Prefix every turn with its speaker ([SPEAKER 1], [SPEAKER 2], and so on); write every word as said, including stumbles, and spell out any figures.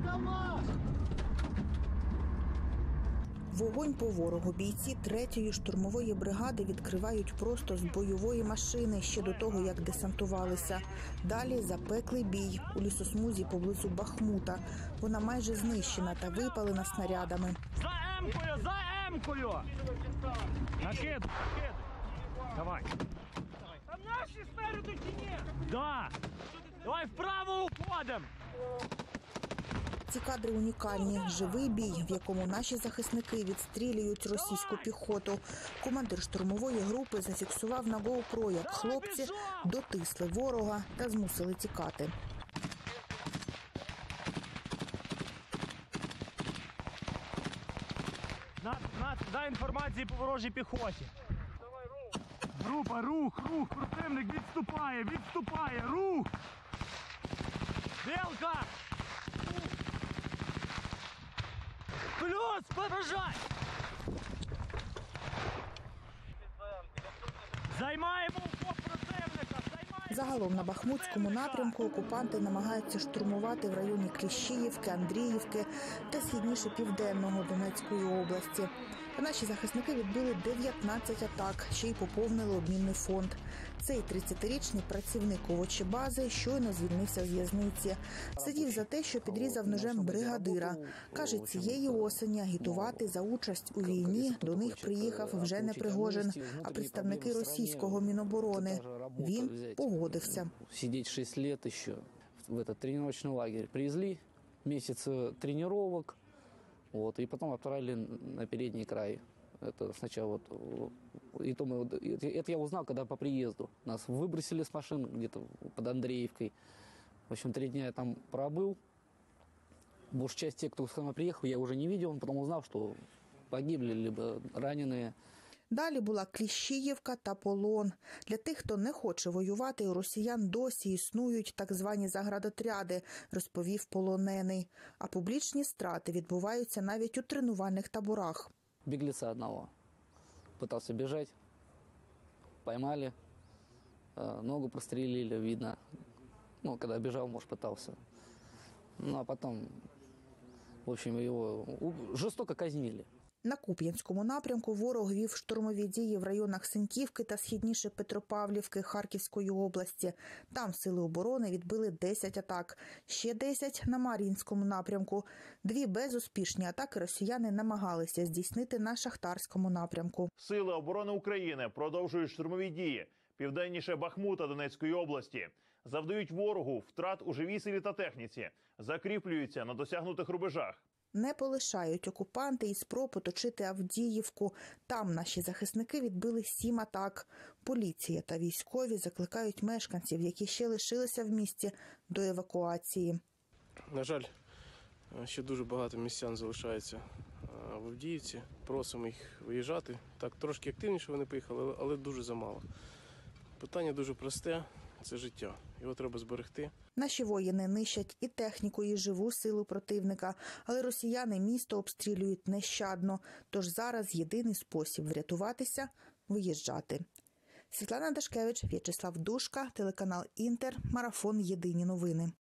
[SPEAKER 1] Вогонь по ворогу бійці третьої штурмової бригади відкривають просто з бойової машини ще до того, як десантувалися. Далі запеклий бій у лісосмузі поблизу Бахмута. Вона майже знищена та випалена снарядами.
[SPEAKER 2] За Емкою! За Емкою! Накид! Накид! Давай! Там наші спереду чи ні? Да! Давай вправо уходимо!
[SPEAKER 1] Ці кадри унікальні. Живий бій, в якому наші захисники відстрілюють російську піхоту. Командир штурмової групи зафіксував на GoPro, як хлопці дотисли ворога та змусили тікати.
[SPEAKER 2] Над, над, дай інформації по ворожій піхоті. Група, рух, рух, противник відступає, відступає, рух! Белка! Плюс, подражай! Займаємо окоп противника! Займаємо!
[SPEAKER 1] Загалом на Бахмутському напрямку окупанти намагаються штурмувати в районі Кліщіївки, Андріївки та східніше Південного Донецької області. А наші захисники відбили дев'ятнадцять атак, ще й поповнили обмінний фонд. Цей тридцятирічний працівник овочебази щойно звільнився з в'язниці. Сидів за те, що підрізав ножем бригадира. Каже, цієї осені агітувати за участь у війні до них приїхав вже не Пригожин, а представники російського Міноборони. Він погодився.
[SPEAKER 3] Сидіти шість років ще в цей тренувальний лагерь. Привезли місяць тренувань. Вот, и потом отправили на передний край. Это сначала вот, и то мы, это я узнал, когда по приезду. Нас выбросили с машин где-то под Андреевкой. В общем, три дня я там пробыл. Большая часть тех, кто с нами приехал, я уже не видел. Потом узнал, что погибли, либо раненые.
[SPEAKER 1] Далі була Кліщіївка та полон. Для тих, хто не хоче воювати, у росіян досі існують так звані заградотряди, розповів полонений. А публічні страти відбуваються навіть у тренувальних таборах.
[SPEAKER 3] Беглеца одного. Пытался бежать. Поймали. Ногу прострелили, видно. Ну, когда бежал, может, пытался. Ну, а потом, в общем, его жестоко казнили.
[SPEAKER 1] На Куп'янському напрямку ворог вів штурмові дії в районах Синьківки та східніше Петропавлівки Харківської області. Там сили оборони відбили десять атак. Ще десять на Мар'їнському напрямку. Дві безуспішні атаки росіяни намагалися здійснити на Шахтарському напрямку.
[SPEAKER 4] Сили оборони України продовжують штурмові дії південніше Бахмута Донецької області. Завдають ворогу втрат у живій силі та техніці. Закріплюються на досягнутих рубежах.
[SPEAKER 1] Не полишають окупанти і спроб оточити Авдіївку. Там наші захисники відбили сім атак. Поліція та військові закликають мешканців, які ще лишилися в місті, до евакуації.
[SPEAKER 5] На жаль, ще дуже багато містян залишається в Авдіївці. Просимо їх виїжджати. Так, трошки активніше вони поїхали, але дуже замало. Питання дуже просте. Це життя. Його треба зберегти.
[SPEAKER 1] Наші воїни нищать і техніку, і живу силу противника. Але росіяни місто обстрілюють нещадно. Тож зараз єдиний спосіб врятуватися – виїжджати. Світлана Дашкевич, В'ячеслав Душка, телеканал «Інтер», марафон «Єдині новини».